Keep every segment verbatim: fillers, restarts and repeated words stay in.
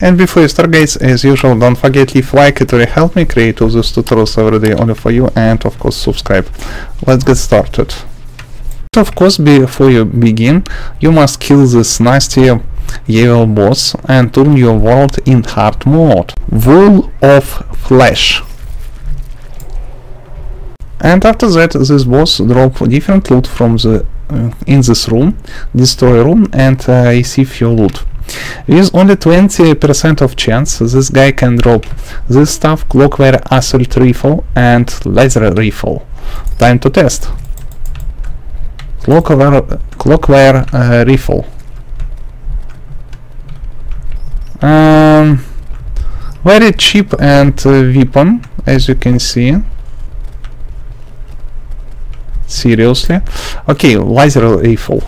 And before you start, guys, as usual, don't forget leave like, it will help me create all these tutorials every day only for you, and of course subscribe. Let's get started. Of course, before you begin, you must kill this nasty evil boss and turn your world in hard mode. Wall of Flesh. And after that, this boss drop different loot from the uh, in this room, destroy room, and uh, receive your loot. With only twenty percent of chance, this guy can drop this stuff: Clockwork Assault Rifle and Laser Rifle. Time to test. Clockwork, Clockwork uh, Rifle. Um, very cheap and uh, weapon, as you can see. Seriously. Okay, Laser Rifle.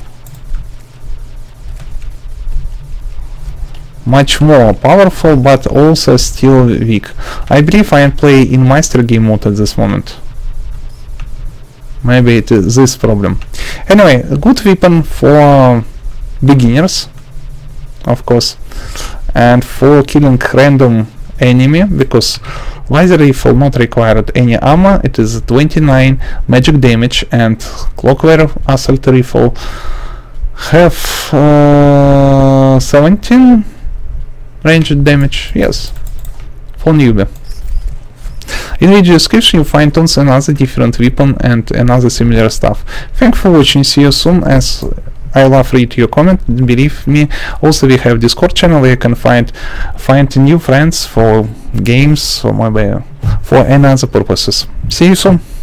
Much more powerful, but also still weak. I believe I am playing in Master Game mode at this moment. Maybe it is this problem. Anyway, a good weapon for beginners, of course, and for killing random enemy, because Laser Rifle not required any armor. It is twenty-nine magic damage, and Clockwork Assault Rifle have uh, seventeen ranged damage, yes, for newbie. In video description you find tons and other different weapon and another similar stuff. Thanks for watching, see you soon, as I love read your comment, believe me. Also we have Discord channel where you can find find new friends for games or maybe for any other purposes. See you soon.